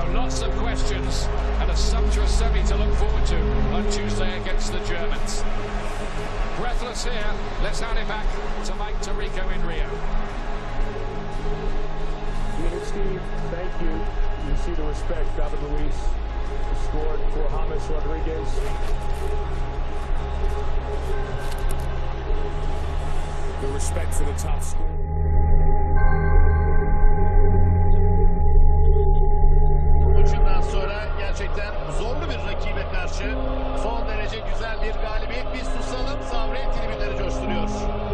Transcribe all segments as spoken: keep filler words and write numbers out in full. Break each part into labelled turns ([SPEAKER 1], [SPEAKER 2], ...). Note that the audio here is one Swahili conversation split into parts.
[SPEAKER 1] So lots of questions and a sumptuous semi to look forward to on Tuesday against the Germans. Breathless here. Let's hand it back to Mike Tirico in Rio.
[SPEAKER 2] Ian and Steve, thank you. You see the respect David Luiz scored for James Rodriguez. The respect for the top scorer.
[SPEAKER 3] Maçından sonra gerçekten zorlu bir rakibe karşı son derece güzel bir galibiyet. Biz susalım, Sabri tribünleri coşturuyor.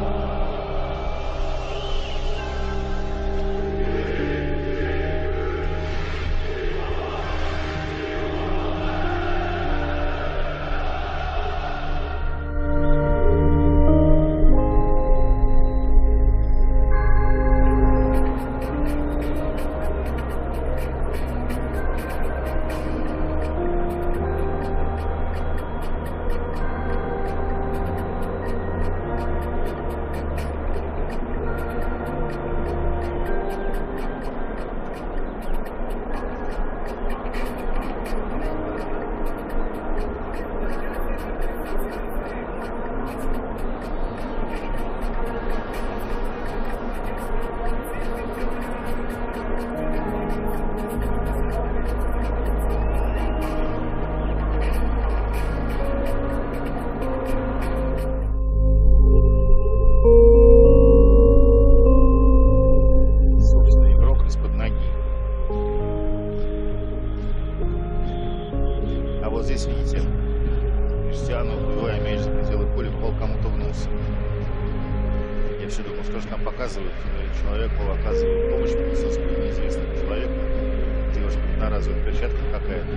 [SPEAKER 3] Вот здесь, видите, Криштиану, выбивая мяч за пределы поля, попал кому-то в нос. Я все думал, что же там показывают. Человек был оказывает помощь медицинскую неизвестному человеку. Девушка в одноразовых перчатках какая-то.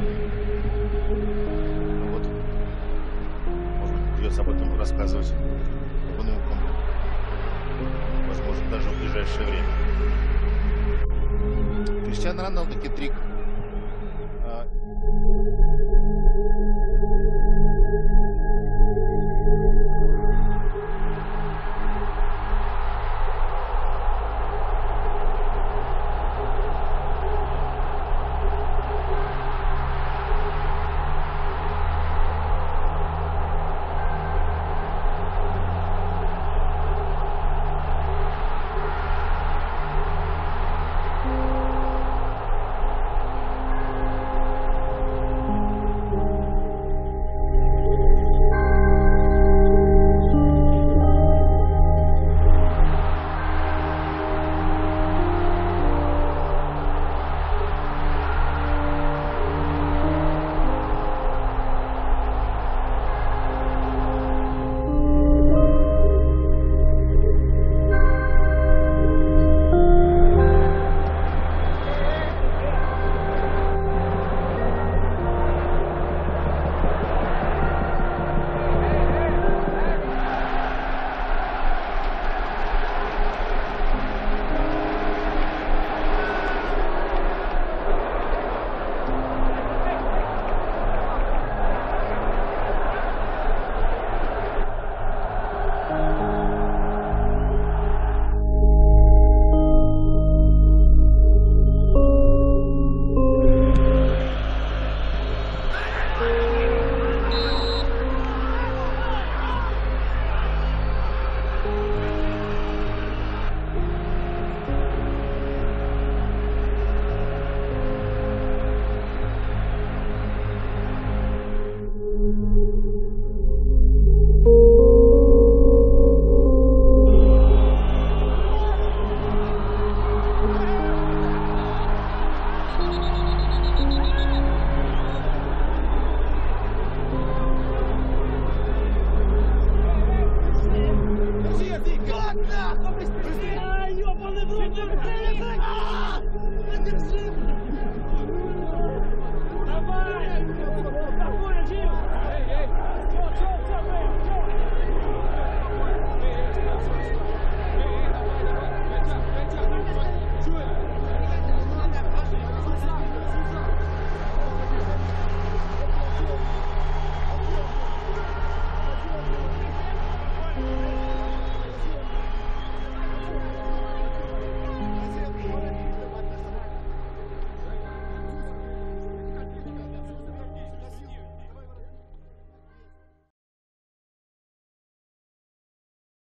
[SPEAKER 3] Ну вот, может быть, придется об этом рассказывать внукам. Возможно, даже в ближайшее время. Криштиану Роналду хитрик.
[SPEAKER 4] Давай!